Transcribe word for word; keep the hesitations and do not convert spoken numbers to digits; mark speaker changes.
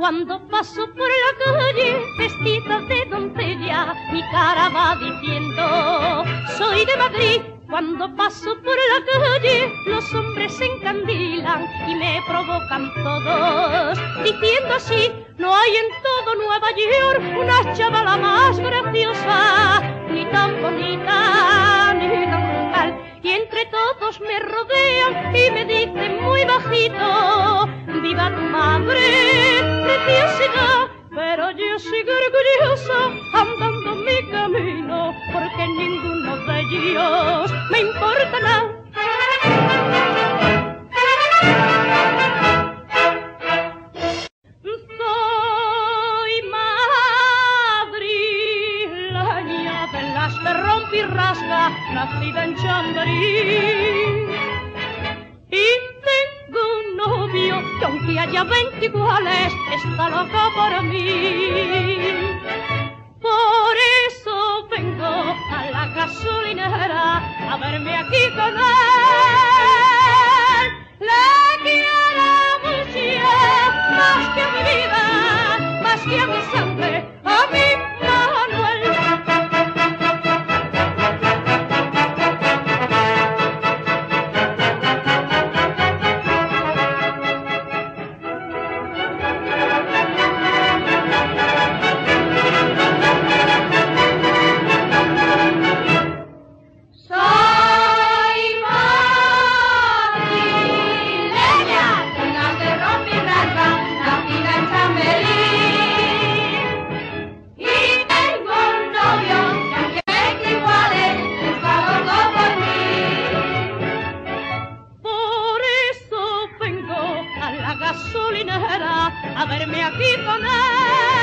Speaker 1: Cuando paso por la calle vestida de doncella, mi cara va diciendo, soy de Madrid. Cuando paso por la calle, los hombres se encandilan y me provocan todos, diciendo así, no hay en todo Nueva York una chavala más graciosa, ni tan bonita, ni tan brutal. Y entre todos me rodean y me dicen muy bajito, viva tu madre, preciosidad. Pero yo sigo orgullosa andando mi camino, porque ninguno de ellos me importa nada. Soy madrileña de las de rompe y rasga, nacida en Chamberí. Y tengo un novio que aunque haya veinte iguales, está loco por mí. Por eso vengo a la gasolinera a verme aquí con él. Le quiero mucho, más que a mi vida, más que a mi sangre, a mi Manuel. A verme aquí con él.